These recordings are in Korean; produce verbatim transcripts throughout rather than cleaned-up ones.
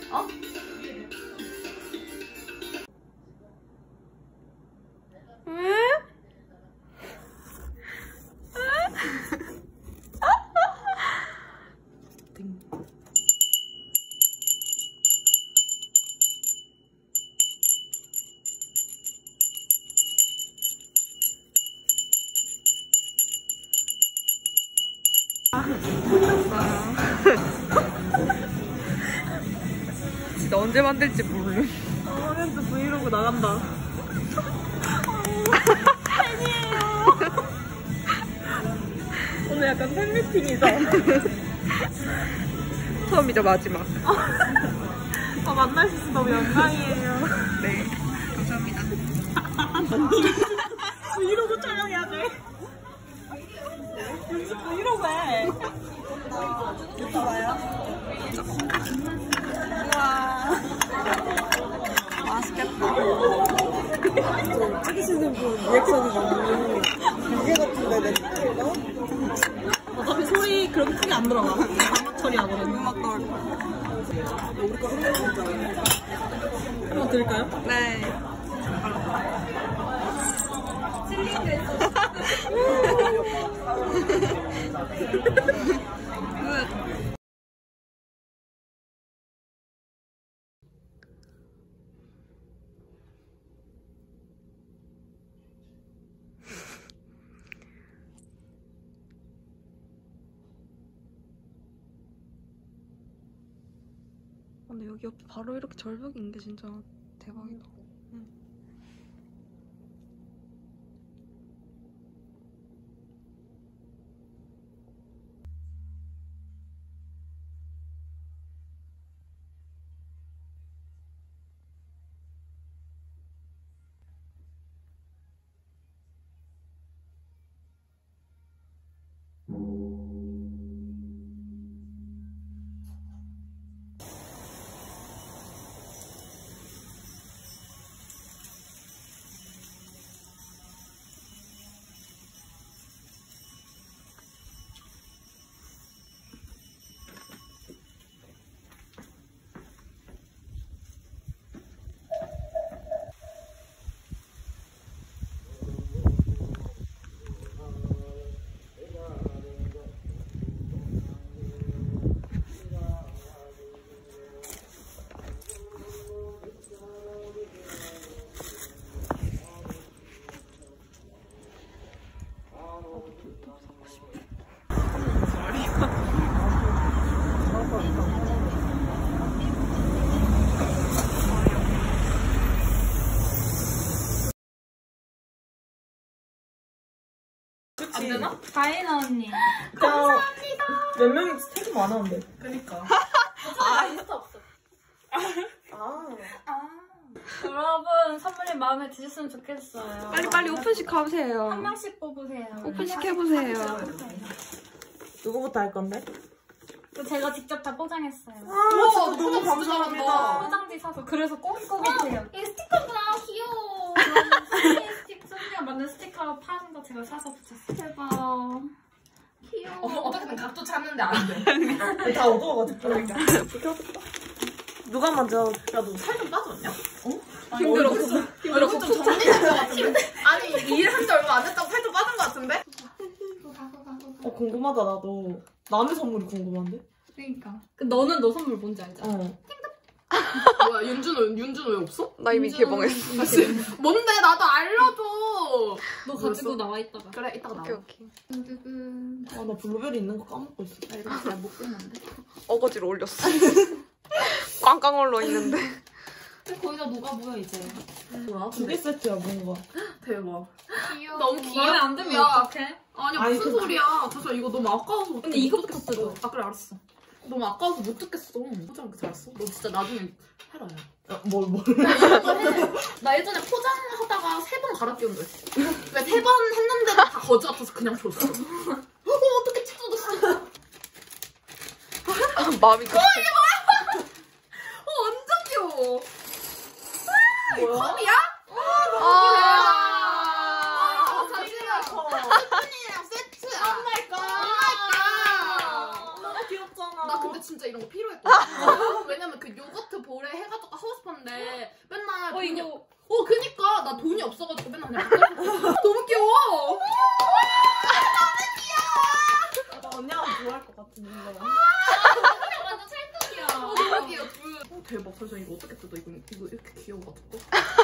어? 진짜 언제 만들지 모르는. 아, 렌즈 브이로그 나간다. 팬이에요. 오늘 약간 팬미팅이죠? 처음이자 마지막. 아, 만날 수 있어서 너무 영광이에요. 네, 감사합니다. 브이로그 촬영해야 돼. 연습 브이로그 해. 유튜버야? 우와. 맛있겠다. 찍으시는 분 리액션이 너무 무게 같은데, 내 스킬로? 어차피 소리 그렇게 크게 안 들어가. 자막 처리하거든. 음악 나올 거야. 우리 거 생각났잖아. 한번 들을까요? 네. 근데 여기 옆에 바로 이렇게 절벽이 있는 게 진짜 대박이다. 응. 안 되나? 다혜나 언니. 감사합니다. 몇 명이 되게 많았는데. 그니까. 아, 리스트 없어. 아. 아. 여러분, 선물이 마음에 드셨으면 좋겠어요. 빨리 빨리 오픈식 하세요. 한 명씩 뽑으세요. 오픈식 해보세요. 누구부터 할 건데? 제가 직접 다 포장했어요. 아, 진짜 너무 감사합니다. 포장지 사서 그래서 꼬깃꼬깃해요. 이 스티커구나, 귀여워. 스티커, 소미가 만든 스티커 파는 거 제가 사서 붙였어요. 대박. 귀여워. 어, 어떻게든 각도 찾는데 안 돼. 다 어두워가지고. 그러니까. 누가 먼저? 야, 너 살 좀 빠졌냐? 어? 힘들었어. 얼굴 좀 정리된 것 같은데? 아니, 일한 지 얼마 안 됐다고 살 좀 빠진 것 같은데? 어, 궁금하다, 나도. 남의 선물이 궁금한데? 그러니까. 그 너는 너 선물 뭔지 알잖아. 어. 뭐야, 윤준호, 윤준호 왜 없어? 나 이미 개봉했어. 뭔데? 나도 알려줘! 너 가지고 나와 있다가. 그래, 이따가 나와. 오케이 오케이. 아, 나 블루베리 있는 거 까먹고 있어. 나 이거 잘 못 끊는데. 어거지로 올렸어. 꽝꽝 올라 있는데. 거기다 녹아 보여, 이제. 뭐야? 두 개 세트야, 뭔가. 대박. 귀여워. 너무 귀여워. 마음에 안 들면 야. 어떡해? 아니, 아니, 무슨 그- 소리야. 죄송 이거 너무 아까워서 못 근데 못 이거부터 듣겠어. 뜯어. 아, 그래, 알았어. 너무 아까워서 못 듣겠어. 포장 이렇게 잘했어? 너 진짜 나중에 해라, 야. 야, 뭘, 뭘. 나 예전에 포장하다가 세 번 갈아 끼운 거 했어. 왜 세 번 했는데도 다 거지 같아서 그냥 줬어. 어, 어떻게 찢어졌어? 마음이 급해. 어, 완전 귀여워. 뭐야? 컵이야? 아. 아, 자기야. 스푼이랑 세트. 오 마이 갓. 오 마이 갓. 너무 귀엽잖아. 나 근데 진짜 이런 거 필요했거든. 왜냐면 그 요거트 대박. 잠시만 이거 어떻게 뜯어? 이거 이거 이렇게 귀여워가지고.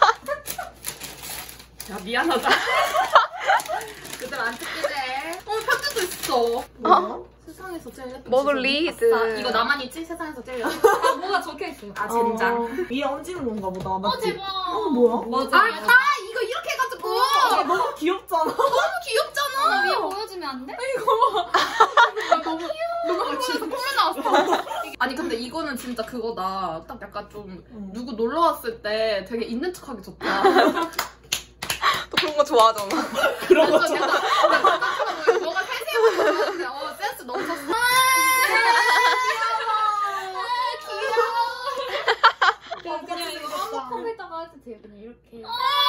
야 미안하다. 그들 안 뜯기네. 어 편지도 있어. 어? 세상에서 제일 예쁜 먹을리? 지성이. 아싸. 이거 나만 있지? 세상에서 제일 예쁜. 아 뭐가 적혀있어. 아 젠장. 어, 위에 얹는 건가 보다. 어 맞지? 대박. 어 뭐야? 맞아. 아, 아 이거 이렇게 해가지고. 아, 너무 귀엽잖아. 너무 귀엽잖아. 위에 보여주면 안 돼? 나 너무 너무 진짜 콧물 나왔어. 아니 근데 이거는 진짜 그거다. 딱 약간 좀 응. 누구 놀러 왔을 때 되게 있는 척하기 좋다. 또 그런 거 좋아하잖아. 그런 거 완전 좋아. 약간 약간 뭐가 세세하고 있는데 어 센스 넘쳤어. 그냥 그냥 이거 한복판에다가 해도 돼요. 그냥 이렇게.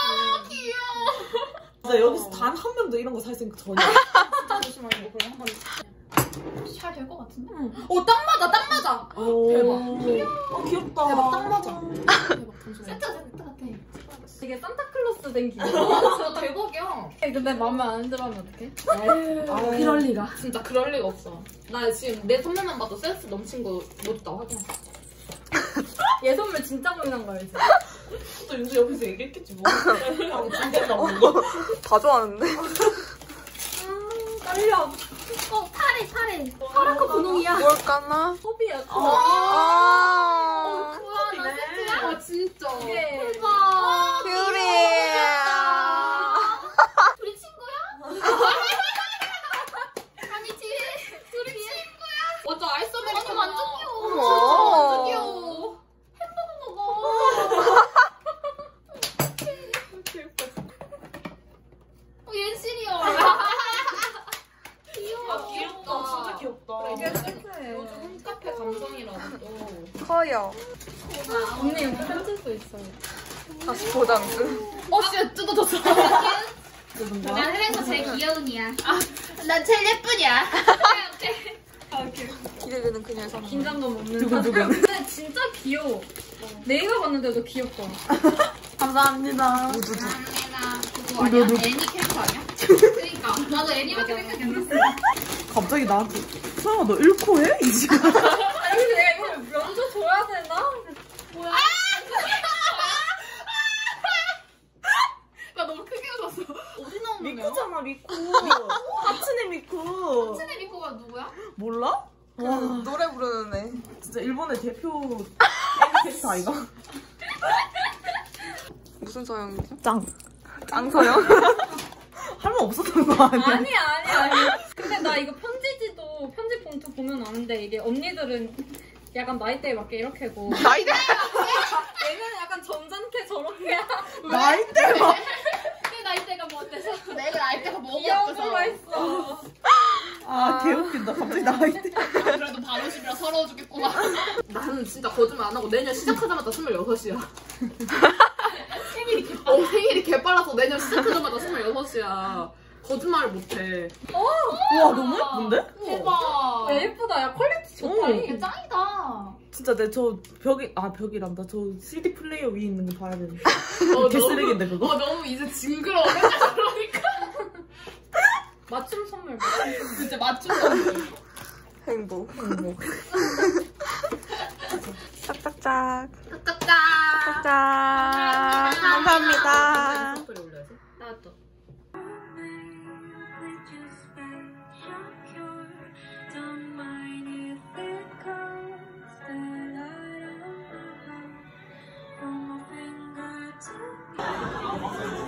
진짜 여기서 단 한 명도 이런 거 살 생각 전혀. 진짜 조심하는 거 그래 한번 잘 될 것 같은데? 어딱 맞아 딱 맞아. 오. 대박. 어 귀엽다. 대박 딱 맞아. 대박 잠시만. 세트 세트 같아. 되게 산타클로스 된 기분. 진짜 대박이야. 근데 마음에 안 들어하면 어떡해? 아, 그럴 리가. 진짜 그럴 리가 없어. 나 지금 내 선물만 봐도 센스 넘친 거 모두 다 확인했어. 얘 선물 진짜 고민한 거 알지? 또 윤주 옆에서 얘기했겠지 뭐. 아, 진짜 나온 거. 다 좋아하는데? 떨려. 어 파래 파래. 파라코 분홍이야. 뭘까나? 소비야. 아. 우와 나 네. 세트야. 아 진짜. 네. 대박. 큐리. 우리 친구야? 아니지. 둘이 친구야? 완전 아이스 아메리카노. 완전 귀여워. 우와. 완전 귀여워. 어 옌실이요. 아 귀엽다. 진짜 귀엽다. 이게 세트해. 요즘 홈카페 감성이라서 또. 커요. 언니 여기 편지도 있어요. 다시 보장스. 어 진짜 뜯어졌어. 난 그래서 제일 귀여운이야. 난 제일 예쁘냐. 기대되는 그녀의 선물. 긴장감 없는 두근두근. 근데 진짜 귀여워. 내가 봤는데도 귀엽다. 감사합니다. 감사합니다. 그거 아니야? 애니 캐릭터 아니야? 그러니까 나도 애니밖에 생각이 안 났어. 갑자기 나한테 서영아 너 잃고 해? 이 시간. 아니 근데 내가 이걸 먼저 줘야 되나? 뭐야? 나 너무 크게 웃었어. 어디 나오는 거야? 미쿠잖아 미쿠. 하츠네 미쿠. 츠네 미코가 누구야? 몰라? 그 와 노래 부르는 애. 진짜 일본의 대표 애니 캐릭터 아이가? 무슨 서영이지? 짱. 짱서영? 할 말 없었던 거 아니야? 아니야 아니야 아니야. 근데 나 이거 편지지도 편지 봉투 보면 아는데 이게 언니들은 약간 나이대에 맞게 이렇게 하고 나이대? 얘는 약간 점잖게 저렇게 나이대 막. 내 나이대가 뭐 어때서? 내가 나이대가 뭐가 귀여운 없어서. 거가 있어. 아 개웃긴다. 갑자기 나이대. 그래도 바로십이라 서러워 죽겠구만. 나는 진짜 거짓말 안 하고 내년 시작하자마자 스물여섯이야. 생일이 개, 어, 생일이 개빨라서 내년 시작하자마자 스물여섯이야. 거짓말을 못해. 우와 너무 예쁜데? 대박. 야 예쁘다. 야 퀄리티 좋다. 오. 이게 짱이다. 진짜 내 저 벽이 아 벽이란다. 저 씨디 플레이어 위에 있는 거 봐야 되는데. 어, 개쓰레기인데 너무, 그거? 어, 너무 이제 징그러워. 맨날 그러니까. 맞춤 선물. 진짜 맞춤 선물. 행복. 행복. 짝짝짝. 짝짝짝. 짝짝. 감사합니다. 스토리 올려야지. 나도. From my finger to